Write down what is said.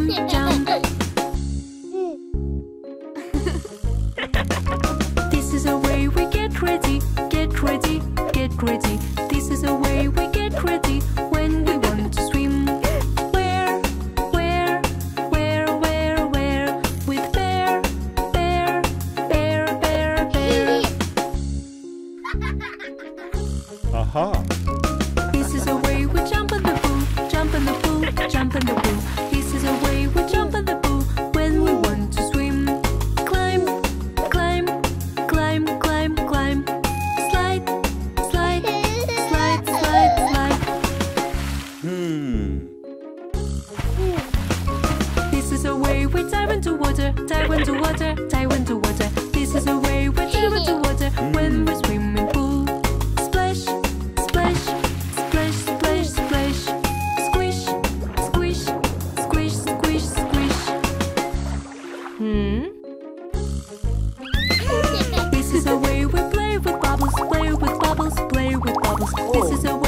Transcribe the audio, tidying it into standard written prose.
jump. This is the way we get ready, get ready, get ready. This is the way we get ready when we want to swim. Where? With bear, bear, bear, bear, bear. Aha! This is the way we jump in the pool, jump in the pool, jump in the pool. This is the way we jump in the pool when we want to swim. Climb, climb, climb, climb, climb. Slide, slide, slide, slide, slide. This is the way we dive into water, dive into water, dive into water. This is the way we dive into water when we swim in pool. Splash, splash, splash, splash, splash. Squish, squish, squish, squish, squish. This is the way we play with bubbles, play with bubbles, play with bubbles. This is the